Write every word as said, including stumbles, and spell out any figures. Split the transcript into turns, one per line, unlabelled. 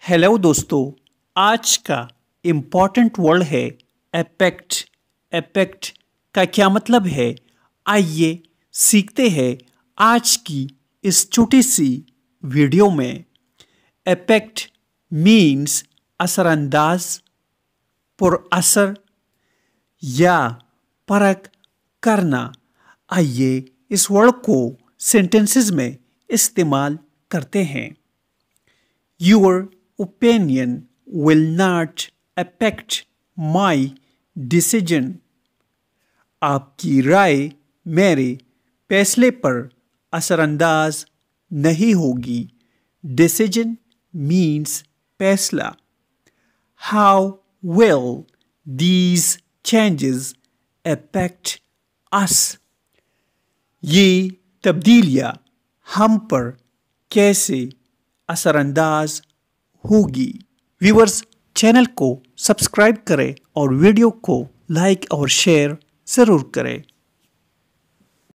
Hello दोस्तों, आज का इम्पॉर्टेंट वर्ड है एफेक्ट। एफेक्ट का क्या मतलब है, आइए सीखते हैं आज की इस छोटी सी वीडियो में। एफेक्ट मीन्स असरअंदाज, पुरअसर या परख करना। आइए इस वर्ड को सेंटेंसेस में इस्तेमाल करते हैं। Your opinion will not affect my decision. आपकी राय मेरे फैसले पर असरअंदाज नहीं होगी। Decision means फैसला। How will these changes affect us? ये तब्दीलियाँ हम पर कैसे असरअंदाज होगी। व्यूअर्स, चैनल को सब्सक्राइब करें और वीडियो को लाइक और शेयर ज़रूर करें।